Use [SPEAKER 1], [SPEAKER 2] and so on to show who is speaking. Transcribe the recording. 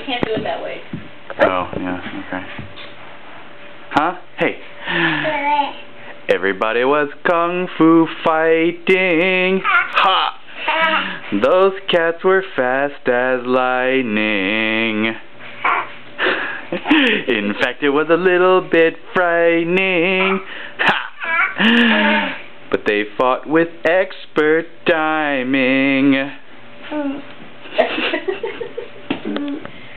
[SPEAKER 1] Can't do it that way.
[SPEAKER 2] Oh, yeah, okay. Huh? Hey. Everybody was kung fu fighting. Ha! Those cats were fast as lightning. In fact, it was a little bit frightening. Ha! But they fought with expert timing.